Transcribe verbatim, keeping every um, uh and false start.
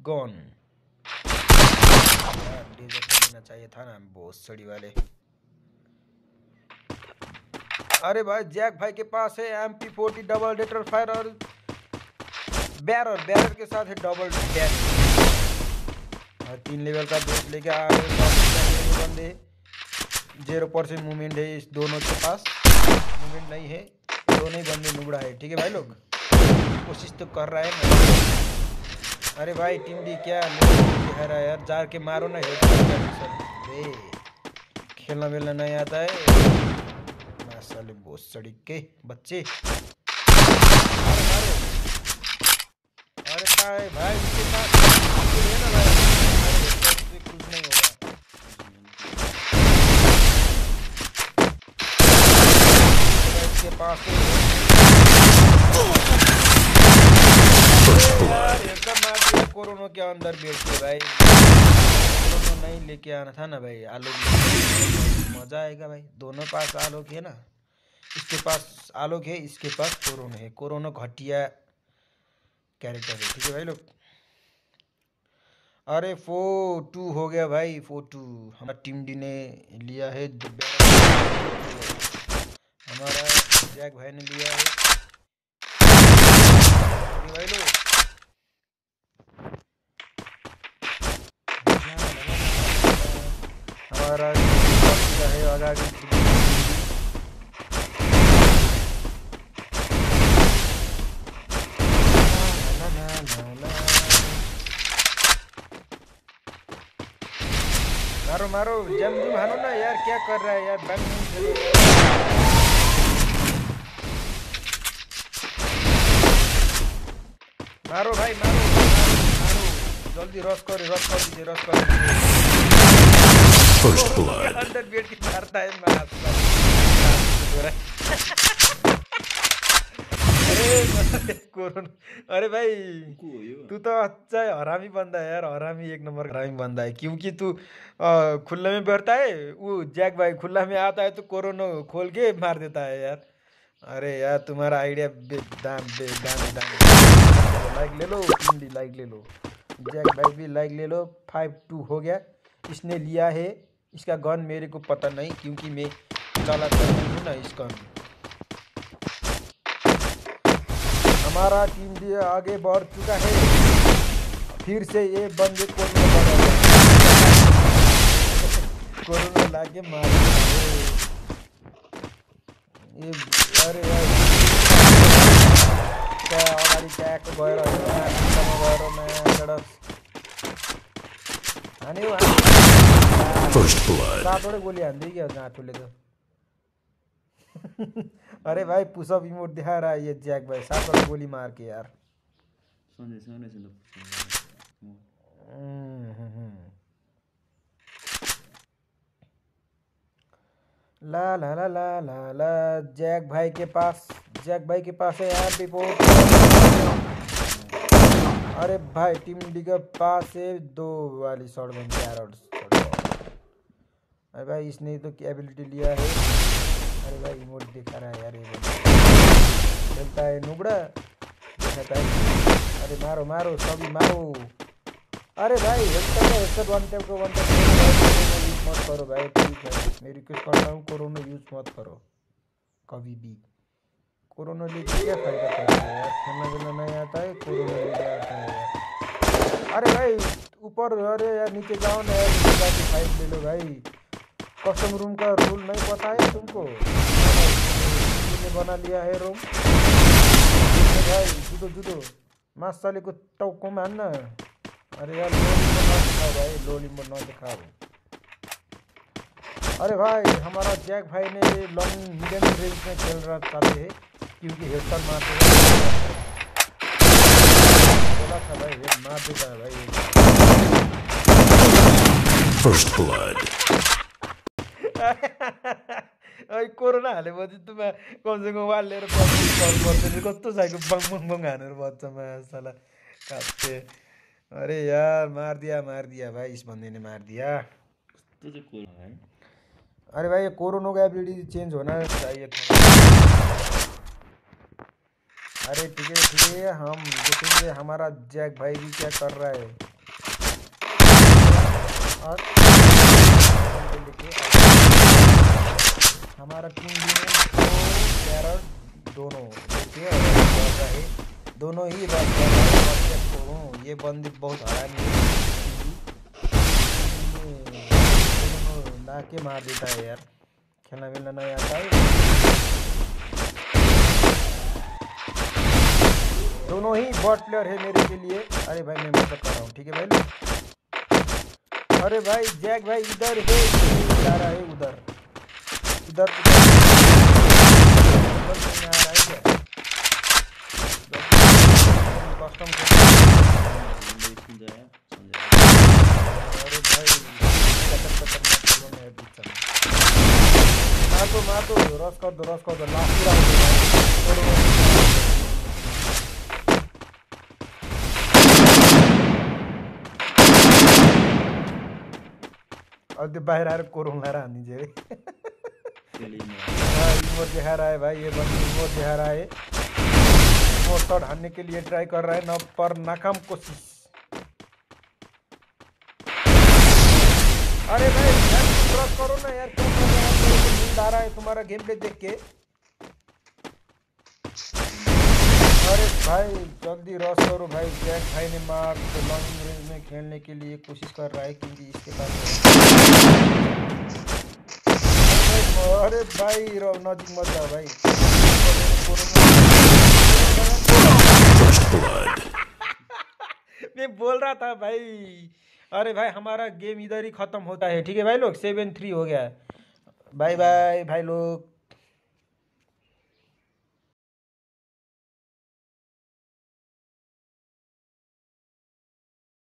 Gun. लेना चाहिए था ना बहुत सड़ी वाले। अरे भाई जैक भाई के पास है एम पी फोर्टी डबल डेटर फायर और बैरर बैरर के साथ है डबल डैश। और तीन लेवल का बेस लेके आ गए बंदे। जीरो परसेंट मूवमेंट है इस दोनों के पास, मूवमेंट नहीं है, दोनों ही बंदे नुबड़ा है। ठीक है भाई लोग, कोशिश तो कर रहा है ना। अरे भाई टीम डी क्या है रहा है यार, जार के मारो ना है। खेलना वेलना नहीं आता है साले बहुत सड़ी के बच्चे। मारो मारो। अरे भाई भाई इसके साथ है ना भाई, कुछ नहीं होगा। इसके पास कोरोना के अंदर बैठ के भाई, कोरोना नहीं लेके आना था ना भाई। आलोक मजा आएगा भाई, दोनों पास आलोक है ना, इसके पास आलोक है, इसके पास कोरोना है। कोरोना घटिया कैरेक्टर है। ठीक है भाई लोग। अरे फोर टू हो गया भाई, फोर टू हमारा टीम डी ने लिया है, हमारा जैक भाई ने लिया है भाई लोग। हमारा है आगे मारो मारो जम जम हानो ना यार, क्या कर रहा है यार। बैंक मारो भाई मारो मारो, जल्दी रश कर रश कर दीजिए रश कर दीजिए। अंदर बैठ के मारता है मार। अरे कोरोना, अरे भाई तू तो अच्छा है, हरामी बंदा है यार, हरामी एक नंबर हरामी बंदा है। क्योंकि तू खुला में बैठता है, वो जैक भाई खुला में आता है तो कोरोना खोल के मार देता है यार। अरे यार तुम्हारा आइडिया दाम बे दाम दाम। लाइक ले लो टीम डी, लाइक ले लो, जैक भाई भी लाइक ले लो। फाइव टू हो गया, इसने लिया है। इसका गन मेरे को पता नहीं क्योंकि मैं चलाता नहीं हूँ ना इसका। हमारा टीम डी आगे बढ़ चुका है, फिर से ये बंदे कोरोना कोरोना लाके मार ये। अरे यार क्या अगाडि ट्याक गएर गएर नयाँ सडक हान्यो सातवटै गोली हान्दै क्या गाँठोले त। अरे भाई पुशअप इमोट दिखा रहा है ये जैक भाई, सातवटा गोली मार के यार। ला ला ला ला ला ला जैक भाई के पास, जैक भाई के पास है यार रिपोर्ट। अरे भाई टीम डी के पास है दो वाली शॉट गन चार और। अरे भाई इसने तो क्या एबिलिटी लिया है। अरे भाई इमोट दिखा रहा है यार, ये चलता है नुबड़ा दिखाता है। अरे मारो मारो सभी मारो। अरे भाई हेडशॉट वन टैप को वन टैप यूज मत करो भाई, ठीक है मैं रिक्वेस्ट करता हूँ, कोरोना यूज मत करो कभी भी। कोरोना लेके क्या फायदा करता है यार, खेलना वेलना नहीं आता है, कोरोना लेके आता है यार। अरे भाई ऊपर, अरे यार नीचे जाओ ना यार, नीचे जाके फाइट ले लो भाई। कस्टम रूम का रूल नहीं पता है तुमको, ने बना लिया है रूम भाई। जुदो जुदो मास साले को टौको में आना। अरे यार लो लिम्बो ना दिखाओ भाई, लो लिम्बो ना दिखाओ। अरे भाई हमारा जैक भाई ने लॉन्ग मीडियम रेंज में खेल रहा चाहते हैं क्योंकि हेडशॉट मारते हैं। बोला था भाई हेड मार देता है भाई। First blood. अरे कोरोना हालेपछि तुम कम से कम वाल लिएर कल गर्दैन, कस्तो साइको बङ बङ बङ हानेर बच्चा साला काट्थे। अरे यार मार दिया मार दिया भाई, इस बंदे ने मार दिया। अरे भाई ये कोरोना का एबिलिटी चेंज होना चाहिए था। अरे ठीक है ठीक है, हम देखेंगे हमारा जैक भाई भी क्या कर रहा है। और हमारा टीम भी में दो कैरट दोनों देखिए रहे, दोनों ही रश कर रहे हैं। ये बंदी बहुत हरामी है, ला के मार देता है यार, खेलना मिलना नहीं आता है। दोनों ही बॉट प्लेयर है मेरे के लिए। अरे भाई मैं मदद कर रहा हूँ, ठीक है भाई। अरे भाई जैक भाई इधर है, जा रहा है उधर इधर उधर आ रहा है क्या? कस्टम अरे भाई मार दो मार दो, रस कर दो रस कर दो, लास्ट राउंड बाहर आएर कोरोना रानी जे इमोट दिखा रहा है भाई, ये बंदी इमोट दिखा रहा है। इमोट शॉट हारने के लिए ट्राई कर रहा है, न पर नाकाम कोशिश। अरे भाई क्रॉस करो ना यार, क्यों कर रहा है? नींद आ रहा है तुम्हारा गेम प्ले देख के। अरे भाई जल्दी रश करो भाई, जैक भाई ने मार तो लॉन्ग रेंज में खेलने के लिए कोशिश कर रहा है क्योंकि इसके पास। अरे भाई नजीक मत जाओ भाई। मैं बोल रहा था भाई। अरे भाई हमारा गेम इधर ही खत्म होता है, ठीक है भाई लोग, सेवन थ्री हो गया है। बाय बाय भाई लोग।